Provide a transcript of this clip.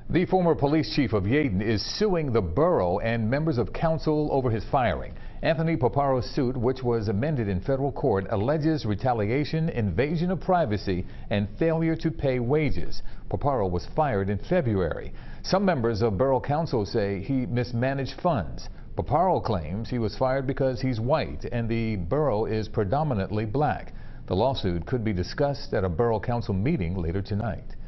The former police chief of Yeadon is suing the borough and members of council over his firing. Anthony Paparo's suit, which was amended in federal court, alleges retaliation, invasion of privacy, and failure to pay wages. Paparo was fired in February. Some members of borough council say he mismanaged funds. Paparo claims he was fired because he's white and the borough is predominantly black. The lawsuit could be discussed at a borough council meeting later tonight.